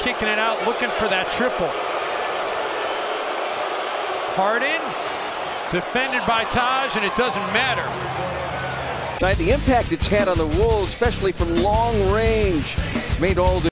kicking it out, looking for that triple. Harden, defended by Taj, and it doesn't matter. The impact it's had on the Wolves, especially from long range, made all the